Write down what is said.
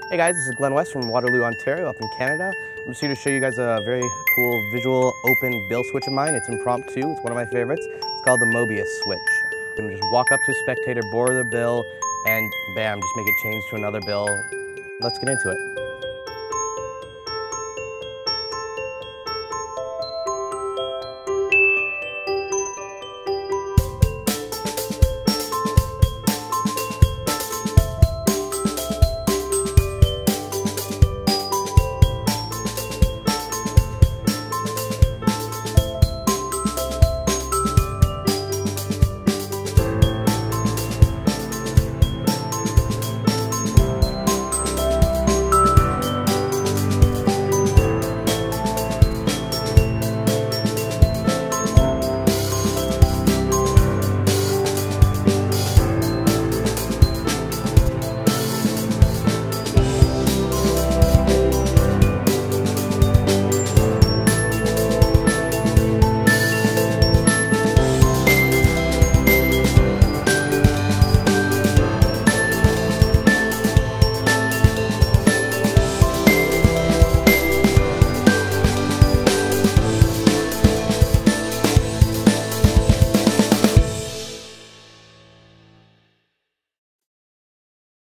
Hey guys, this is Glenn West from Waterloo, Ontario, up in Canada. I'm just here to show you guys a very cool visual open bill switch of mine. It's impromptu, it's one of my favorites. It's called the Mobius switch. You can just walk up to a spectator, borrow their bill, and bam, just make it change to another bill. Let's get into it.